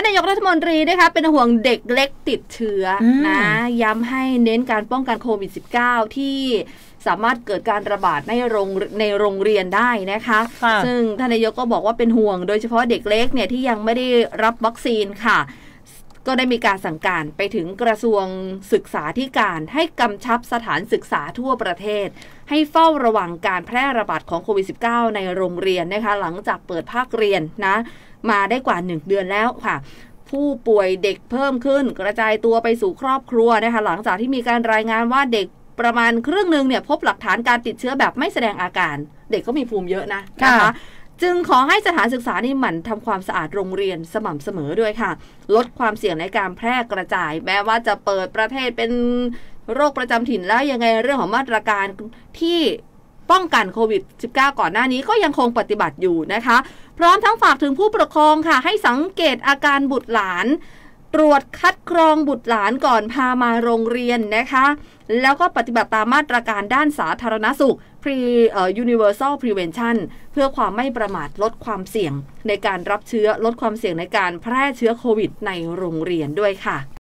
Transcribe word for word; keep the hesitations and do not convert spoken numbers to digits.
านายกรัฐมนตรีนะคะเป็นห่วงเด็กเล็กติดเชื้อนะย้ำให้เน้นการป้องกันโควิด สิบเก้า ที่สามารถเกิดการระบาดในโรงในโรงเรียนได้นะคะซึ่งท่านนายกก็บอกว่าเป็นห่วงโดยเฉพาะเด็กเล็กเนี่ยที่ยังไม่ได้รับวัคซีนค่ะก็ได้มีการสั่งการไปถึงกระทรวงศึกษาธิการให้กำชับสถานศึกษาทั่วประเทศให้เฝ้าระวังการแพร่ระบาดของโควิด สิบเก้า ในโรงเรียนนะคะหลังจากเปิดภาคเรียนนะมาได้กว่าหนึ่งเดือนแล้วค่ะผู้ป่วยเด็กเพิ่มขึ้นกระจายตัวไปสู่ครอบครัวนะคะหลังจากที่มีการรายงานว่าเด็กประมาณครึ่งนึงเนี่ยพบหลักฐานการติดเชื้อแบบไม่แสดงอาการเด็กก็มีภูมิเยอะนะนะคะจึงขอให้สถานศึกษานี่หมั่นทำความสะอาดโรงเรียนสม่ำเสมอด้วยค่ะลดความเสี่ยงในการแพร่กระจายแม้ว่าจะเปิดประเทศเป็นโรคประจำถิ่นแล้วยังไงเรื่องของมาตรการที่ป้องกันโควิด สิบเก้า ก่อนหน้านี้ก็ยังคงปฏิบัติอยู่นะคะพร้อมทั้งฝากถึงผู้ปกครองค่ะให้สังเกตอาการบุตรหลานตรวจคัดกรองบุตรหลานก่อนพามาโรงเรียนนะคะแล้วก็ปฏิบัติตามมาตรการด้านสาธารณสุข Pre เอ่อ Universal Prevention เพื่อความไม่ประมาทลดความเสี่ยงในการรับเชื้อลดความเสี่ยงในการแพร่เชื้อโควิดในโรงเรียนด้วยค่ะ